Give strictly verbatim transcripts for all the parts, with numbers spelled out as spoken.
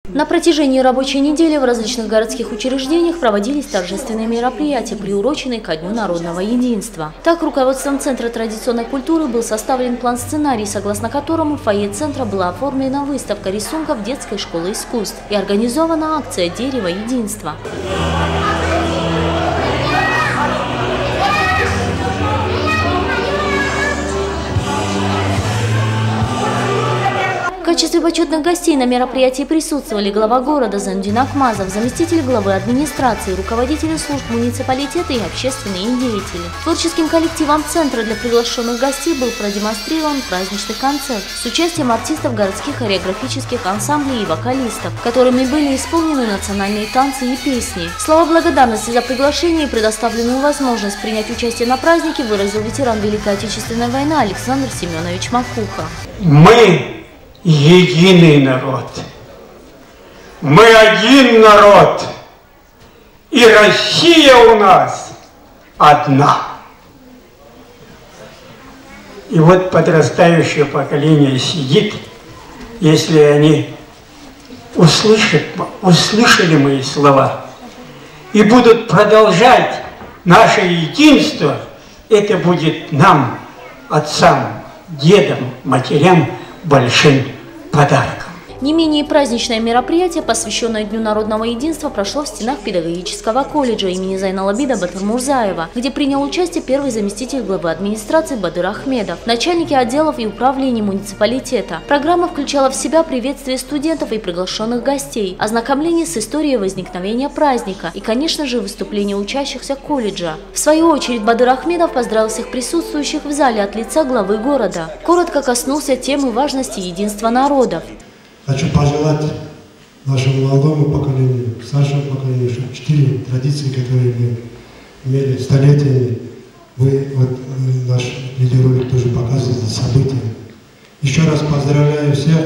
На протяжении рабочей недели в различных городских учреждениях проводились торжественные мероприятия, приуроченные ко Дню народного единства. Так, руководством Центра традиционной культуры был составлен план-сценарий, согласно которому в фойе Центра была оформлена выставка рисунков детской школы искусств и организована акция «Дерево единства». В качестве почетных гостей на мероприятии присутствовали глава города Зайнудин Акмазов, заместитель главы администрации, руководители служб муниципалитета и общественные деятели. Творческим коллективом Центра для приглашенных гостей был продемонстрирован праздничный концерт с участием артистов городских хореографических ансамблей и вокалистов, которыми были исполнены национальные танцы и песни. Слова благодарности за приглашение и предоставленную возможность принять участие на празднике выразил ветеран Великой Отечественной войны Александр Семенович Макуха. Мы единый народ. Мы один народ. И Россия у нас одна. И вот подрастающее поколение сидит, если они услышат, услышали мои слова и будут продолжать наше единство, это будет нам, отцам, дедам, матерям, большим подарком. Не менее праздничное мероприятие, посвященное Дню народного единства, прошло в стенах педагогического колледжа имени Зайналабида Батырмурзаева, где принял участие первый заместитель главы администрации Бадыр Ахмедов, начальники отделов и управлений муниципалитета. Программа включала в себя приветствие студентов и приглашенных гостей, ознакомление с историей возникновения праздника и, конечно же, выступление учащихся колледжа. В свою очередь Бадыр Ахмедов поздравил всех присутствующих в зале от лица главы города. Коротко коснулся темы важности единства народов. Хочу пожелать нашему молодому поколению, старшему поколению, чтобы четыре традиции, которые мы имели столетиями, вы, вот, наш видеоролик тоже показывает события. Еще раз поздравляю всех,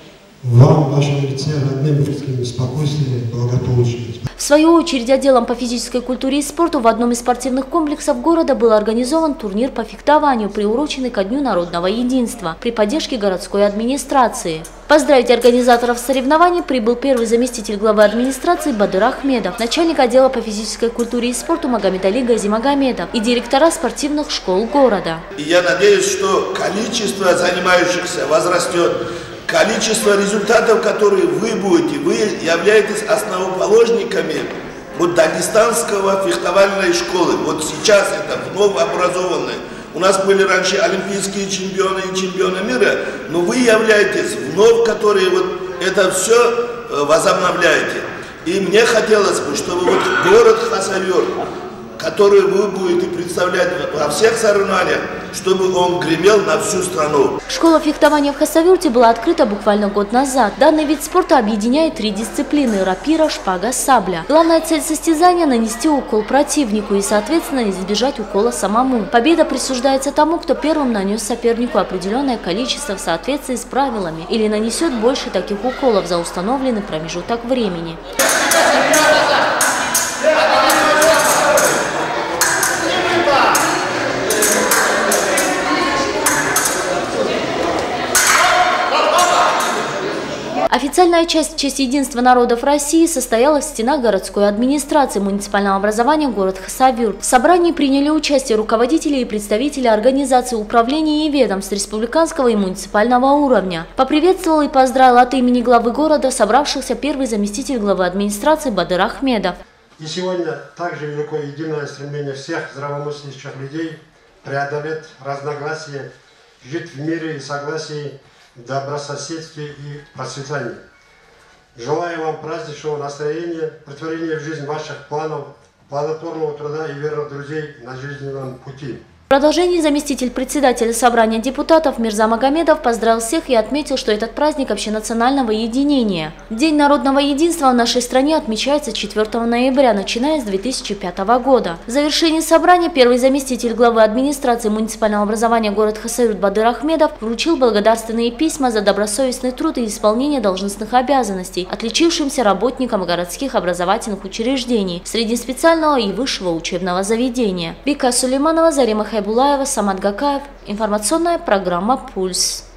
вам, в вашем лице, родным, близким, спокойствия, благополучия. В свою очередь, отделом по физической культуре и спорту в одном из спортивных комплексов города был организован турнир по фехтованию, приуроченный ко Дню народного единства, при поддержке городской администрации. Поздравить организаторов соревнований прибыл первый заместитель главы администрации Бадыр Ахмедов, начальник отдела по физической культуре и спорту Магомед Али Газимагомедов и директора спортивных школ города. И я надеюсь, что количество занимающихся возрастет. Количество результатов, которые вы будете, вы являетесь основоположниками вот дагестанского фехтовальной школы. Вот сейчас это вновь образованные. У нас были раньше олимпийские чемпионы и чемпионы мира, но вы являетесь вновь, которые вот это все возобновляете. И мне хотелось бы, чтобы вот город Хасавюрт, который вы будете представлять во всех соревнованиях, чтобы он гремел на всю страну. Школа фехтования в Хасавюрте была открыта буквально год назад. Данный вид спорта объединяет три дисциплины – рапира, шпага, сабля. Главная цель состязания – нанести укол противнику и, соответственно, избежать укола самому. Победа присуждается тому, кто первым нанес сопернику определенное количество в соответствии с правилами или нанесет больше таких уколов за установленный промежуток времени. Официальная часть в честь единства народов России состоялась в стенах городской администрации муниципального образования город Хасавюрт. В собрании приняли участие руководители и представители организаций управления и ведомств республиканского и муниципального уровня. Поприветствовал и поздравил от имени главы города собравшихся первый заместитель главы администрации Бадыр Ахмедов. И сегодня также велико единое стремление всех здравомыслящих людей преодолеть разногласия, жить в мире и согласии, добрососедстве и процветании. Желаю вам праздничного настроения, претворения в жизнь ваших планов, плодотворного труда и верных друзей на жизненном пути. В продолжении заместитель председателя собрания депутатов Мирза Магомедов поздравил всех и отметил, что этот праздник общенационального единения. День народного единства в нашей стране отмечается четвёртого ноября, начиная с две тысячи пятого года. В завершении собрания первый заместитель главы администрации муниципального образования город Хасавюрт Бадыр Ахмедов вручил благодарственные письма за добросовестный труд и исполнение должностных обязанностей отличившимся работникам городских образовательных учреждений, среднеспециального и высшего учебного заведения. Вика Сулейманова, Зарима Хайбулаева, Самат Гакаев. Информационная программа «Пульс».